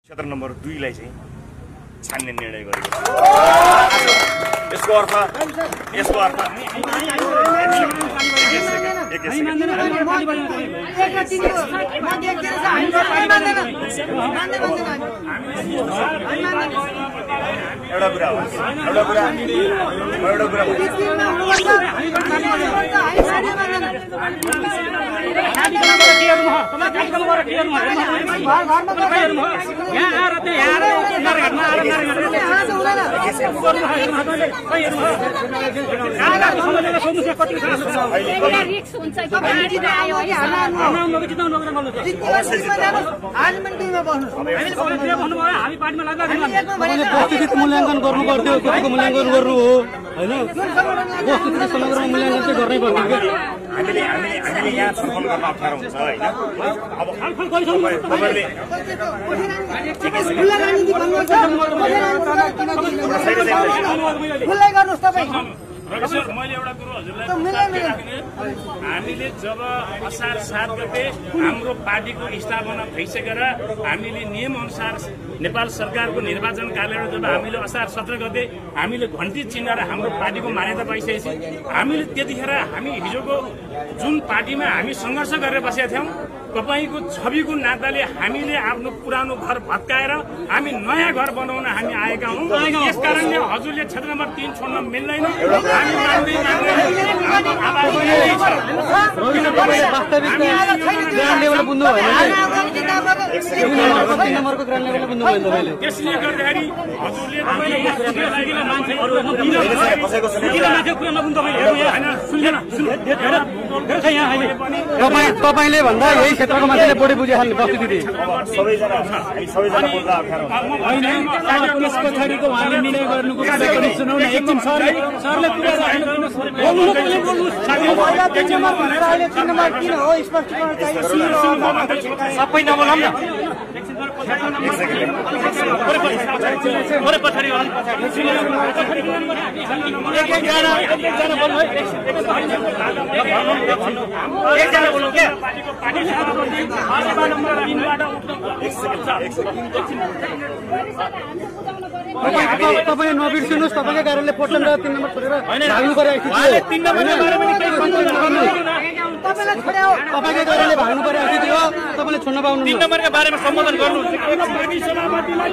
क्षेत्र नम्बर 2 लाई चाहिँ छान्ने निर्णय गरेको छ। यसको अर्थ एउटा कुरा मूल्याङ्कन गर्नु पर्थ्यो, कतिको मूल्याङ्कन गर्नु हो हैन, वस्तुस्थिति समग्र मूल्याङ्कन चाहिँ गर्नै पर्छ के। हामीले यहाँ छलफल गर्न अप्ठ्यारो हुन्छ हैन। अब मैले एउटा कुरो हजुरलाई हामीले जब असार 7 गते हाम्रो पार्टीको स्थापना भइसकेर हामीले नियम अनुसार नेपाल सरकारको निर्वाचन कार्यालय जब हामीले असार 17 गते हामीले घण्टी चिनाएर हाम्रो पार्टीको मान्यता पाइसकेपछि हामीले त्यतिखेर हामी हिजोको जुन पार्टीमा हामी सङ्घर्ष गरेर बसेका थियौं तपाईको छविको नाताले हामीले आफ्नो पुरानो घर भत्काएर हामी नयाँ घर बनाउन हामी आएका हौं। यसकारणले हजुरले क्षेत्र नम्बर 3 छोड्न मिल्दैन। हामी त्यसले गर्दाखेरि हजुरले तपाईले भन्दा यही क्षेत्रको मान्छेले बढी बुझे खाने वस्तुस्थिति सबैजना बोल्दा अप्ठ्यारो होइन। त्यस पछाडिको उहाँले निर्णय गर्नुको कुरा सुनौ न एकछिन सरले कुरा सबै नबोलाम न तपाईले नबिर्सिनुहोस्, तपाईकै कारणले पोटन र 3 नम्बर छोडेर भाग्नु परेको थियो। 3 नम्बरको बारेमा नि केही तपाईलाई छोड्यो, तपाईकै कारणले भाग्नु परेको थियो, तपाईले छोड्न पाउनु। 3 नम्बरको बारेमा सम्बोधन गर्नु पार्टी सभापतिलाई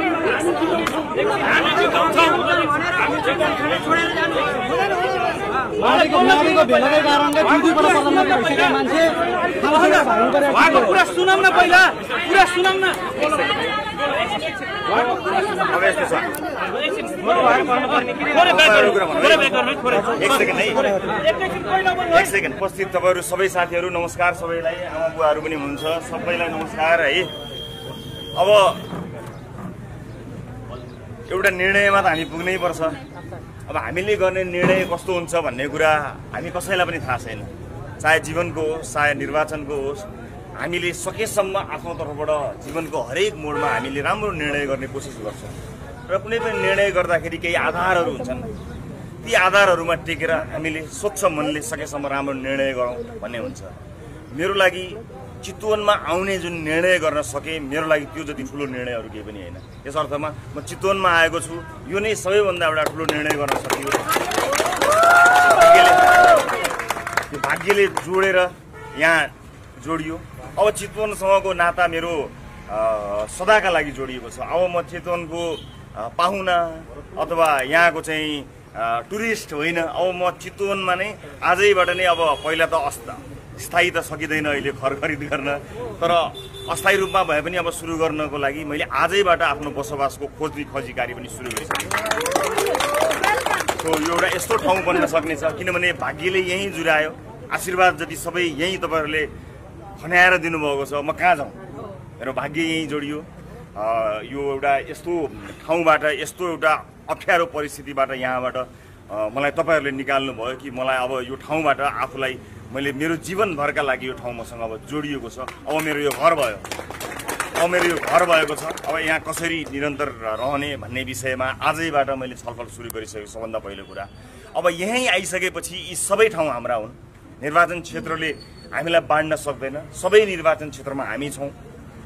नारीको भेलाकै कारणले दुईपल्ट प्रधानमन्त्री भइसकेका मान्छे भाग्नु परेको थियो। कुरा सुनाउन न, पहिला कुरा सुनाउन न। एक सेकेन्ड उपस्थित तपाईहरु सबै साथीहरु नमस्कार। सबैलाई आमा बुवाहरु पनि हुनुहुन्छ, सबैलाई नमस्कार है। अब एउटा निर्णयमा त हामी पुग्नै पर्छ। अब हामीले गर्ने निर्णय कस्तो हुन्छ भन्ने कुरा हामी कसैलाई पनि थाहा छैन, चाहे जीवनको होस् चाहे निर्वाचनको होस्। हामीले सकेसम्म आफ्नो तर्फबाट जीवनको हरेक मोडमा हामीले राम्रो निर्णय गर्ने कोसिस गर्छौँ र कुनै पनि निर्णय गर्दाखेरि केही आधारहरू हुन्छन्, ती आधारहरूमा टेकेर हामीले स्वच्छ मनले सकेसम्म राम्रो निर्णय गरौँ भन्ने हुन्छ। मेरो लागि चितवनमा आउने जुन निर्णय गर्न सके मेरो लागि त्यो जति ठुलो निर्णयहरू केही पनि होइन। यस अर्थमा म चितवनमा आएको छु, यो नै सबैभन्दा एउटा ठुलो निर्णय गर्न सकियो। भाग्यले जोडेर यहाँ जोडियो। अब चितवनसँगको नाता मेरो सदाका लागि जोडिएको छ। अब म चितवनको पाहुना अथवा यहाँको चाहिँ टुरिस्ट होइन। अब म चितवनमा नै आजैबाट नै, अब पहिला त स्थायी त सकिँदैन अहिले घर खरिद गर्न, तर अस्थायी रूपमा भए पनि अब सुरु गर्नको लागि मैले आजैबाट आफ्नो बसोबासको खोजी कार्य पनि सुरु गरिसकेको छु। यो एउटा यस्तो ठाउँ बन्न सक्ने छ किनभने भाग्यले यहीँ जुरायो, आशीर्वाद जति सबै यहीँ तपाईहरुले खन्याएर दिनुभएको छ। म कहाँ जाउँ, मेरो भाग्य यहीँ जोडियो। यो एउटा यस्तो ठाउँबाट, यस्तो एउटा अप्ठ्यारो परिस्थितिबाट यहाँबाट मलाई तपाईहरुले निकाल्नु भयो कि मलाई अब यो ठाउँबाट आफूलाई मैले मेरो जीवनभरका लागि यो ठाउँ मसँग अब जोडिएको छ। अब मेरो यो घर भयो, भएको छ। अब यहाँ कसरी निरन्तर रहने भन्ने विषयमा आजैबाट मैले छलफल सुरु गरिसकेको सबभन्दा पहिलो कुरा। अब यहीँ आइसकेपछि यी सबै ठाउँ हाम्रा हुन्। निर्वाचन क्षेत्रले हामीलाई बाँड्न सक्दैन, सबै निर्वाचन क्षेत्रमा हामी छौँ।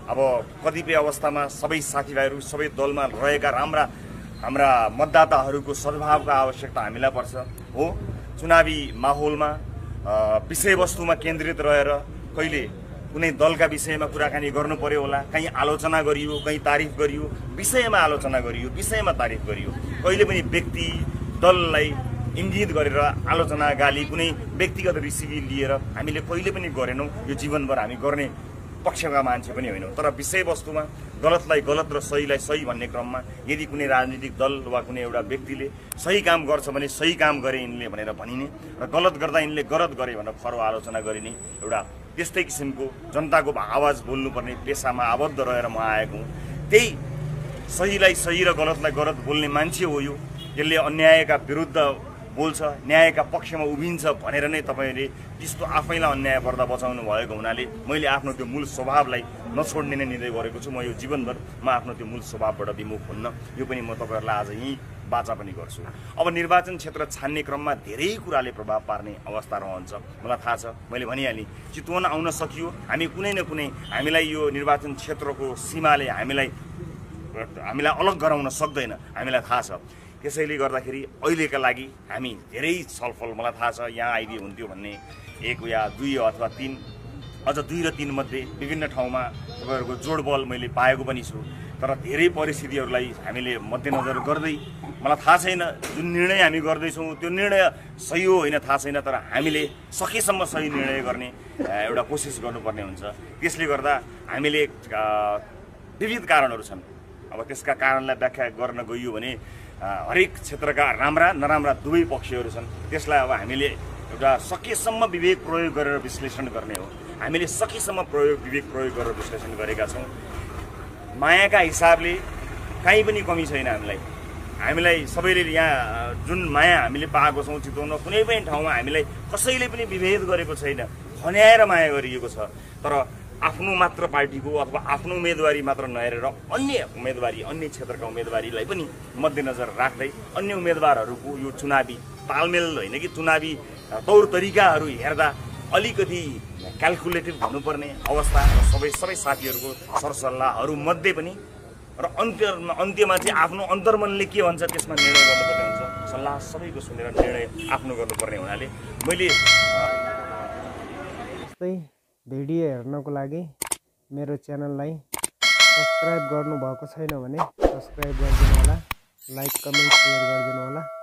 अब कतिपय अवस्थामा सबै साथीभाइहरू सबै दलमा रहेका हाम्रा मतदाताहरूको सद्भावको आवश्यकता हामीलाई पर्छ हो। चुनावी माहौलमा विषयवस्तुमा केन्द्रित रहेर कहिले कुनै दलका विषयमा कुराकानी गर्नु पर्यो होला, कहीँ आलोचना गरियो, कहीँ तारिफ गरियो, विषयमा आलोचना गरियो, विषयमा तारिफ गरियो। कहिले पनि व्यक्ति दललाई इङ्गित गरेर आलोचना गाली कुनै व्यक्तिगत रिसिभी लिएर हामीले कहिले पनि गरेनौँ। यो जीवनभर हामी गर्ने पक्षका मान्छे पनि होइनौँ। तर विषयवस्तुमा गलतलाई गलत र सहीलाई सही भन्ने क्रममा यदि कुनै राजनीतिक दल वा कुनै एउटा व्यक्तिले सही काम गर्छ भने सही काम गरे यिनले भनेर भनिने र गलत गर्दा यिनले गलत गरे भनेर खरो आलोचना गरिने एउटा त्यस्तै किसिमको जनताको आवाज बोल्नुपर्ने पेसामा आबद्ध रहेर म आएको हुँ। त्यही सहीलाई सही र गलतलाई गलत बोल्ने मान्छे हो यो। यसले अन्यायका विरुद्ध बोल्छ, न्यायका पक्षमा उभिन्छ भनेर नै तपाईँले त्यस्तो आफैलाई अन्याय पर्दा बचाउनु भएको हुनाले मैले आफ्नो त्यो मूल स्वभावलाई नछोड्ने नै निर्णय गरेको छु। म यो जीवनभर म आफ्नो त्यो मूल स्वभावबाट विमुख हुन्न। यो पनि म तपाईँहरूलाई आज यहीँ बाचा पनि गर्छु। अब निर्वाचन क्षेत्र छान्ने क्रममा धेरै कुराले प्रभाव पार्ने अवस्था रहन्छ। मलाई थाहा छ, मैले भनिहालेँ चितवन आउन सकियो, हामी कुनै न कुनै हामीलाई यो निर्वाचन क्षेत्रको सीमाले हामीलाई अलग गराउन सक्दैन, हामीलाई थाहा छ। त्यसैले गर्दाखेरि अहिलेका लागि हामी धेरै छलफल, मलाई थाहा छ यहाँ आइदिए हुन्थ्यो भन्ने 1 या 2 अथवा 3 अझ 2 र 3 मध्ये विभिन्न ठाउँमा तपाईँहरूको जोडबल मैले पाएको पनि छु। तर धेरै परिस्थितिहरूलाई हामीले मध्यनजर गर्दै मलाई थाहा छैन जुन निर्णय हामी गर्दैछौँ त्यो निर्णय सही हो होइन थाहा छैन, तर हामीले सकेसम्म सही निर्णय गर्ने एउटा कोसिस गर्नुपर्ने हुन्छ। त्यसले गर्दा हामीले विविध कारणहरू छन्। अब त्यसका कारणलाई व्याख्या गर्न गइयो भने हरेक क्षेत्रका राम्रा नराम्रा दुवै पक्षहरू छन्। त्यसलाई अब हामीले एउटा सकेसम्म विवेक प्रयोग गरेर विश्लेषण गर्ने हो। हामीले सकेसम्म विवेक प्रयोग गरेर विश्लेषण गरेका छौँ। मायाका हिसाबले कहीँ पनि कमी छैन हामीलाई सबैले यहाँ जुन माया हामीले पाएको छौँ चितवनमा कुनै पनि ठाउँमा हामीलाई कसैले पनि विभेद गरेको छैन, खन्याएर माया गरिएको छ। तर आफ्नो मात्र पार्टीको अथवा आफ्नो उम्मेदवारी मात्र नहेरेर अन्य उम्मेदवारी अन्य क्षेत्रका उम्मेदवारीलाई पनि मध्यनजर राख्दै अन्य उम्मेदवारहरूको यो चुनावी तालमेल होइन कि चुनावी तौर तरिकाहरू हेर्दा अलिकति क्यालकुलेटिभ हुनुपर्ने अवस्था सबै साथीहरूको सरसल्लाहहरू मध्ये पनि र अन्त्यमा चाहिँ आफ्नो अन्तर्मनले के भन्छ त्यसमा निर्णय गर्नुपर्ने हुन्छ। सल्लाह सबैको सुनेर निर्णय आफ्नो गर्नुपर्ने हुनाले मैले भिडियो हेर्नको लागि मेरो च्यानललाई सब्स्क्राइब गर्नुभएको छैन भने सब्स्क्राइब गरिदिनु होला, लाइक कमेन्ट सेयर गरिदिनु होला।